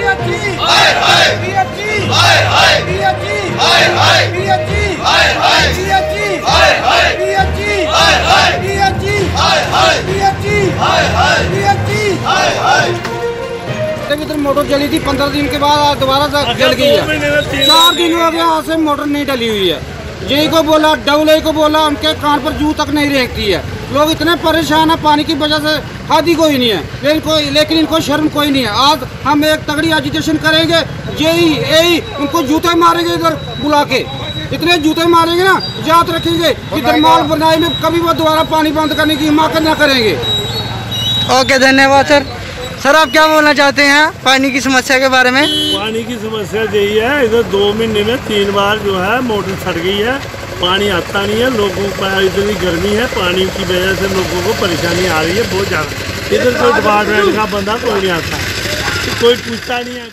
इधर मोटर जली थी 15 दिन के बाद दोबारा जल गई है। 4 दिन हो गया यहाँ से मोटर नहीं डली हुई है। यही को बोला, डबल को बोला, उनके कान पर जू तक नहीं रहती है। लोग इतने परेशान है पानी की वजह से, हादी कोई नहीं है, लेकिन इनको शर्म कोई नहीं है। आज हम एक तगड़ी एजुकेशन करेंगे, यही उनको जूते मारेंगे, इधर बुला के इतने जूते मारेंगे ना, याद रखेंगे कि दरमाल बनाए में कभी वो दोबारा पानी बंद करने की हिम्मत न करेंगे। ओके, धन्यवाद सर। सर आप क्या बोलना चाहते हैं पानी की समस्या के बारे में? पानी की समस्या यही है, इधर 2 महीने में 3 बार जो है मोटर फट गई है, पानी आता नहीं है। लोगों को इतनी गर्मी है, पानी की वजह से लोगों को परेशानी आ रही है बहुत ज़्यादा। इधर कोई डिपार्टमेंट का बंदा कोई नहीं आता, कोई पूछता नहीं है।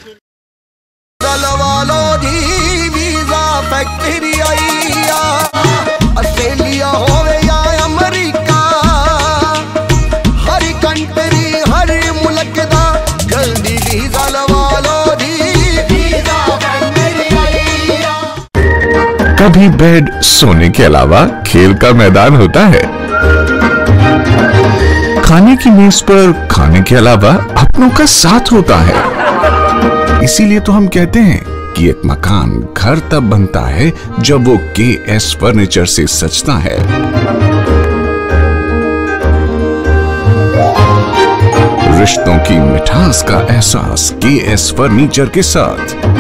ऑस्ट्रेलिया होवे या अमेरिका, हर कंट्री हर मुल्क दा जल्दी वीजा लवा लो जी। कभी बेड सोने के अलावा खेल का मैदान होता है। खाने की मेज पर खाने के अलावा अपनों का साथ होता है। इसीलिए तो हम कहते हैं कि एक मकान घर तब बनता है जब वो KS फर्नीचर से सजता है। रिश्तों की मिठास का एहसास KS फर्नीचर के साथ।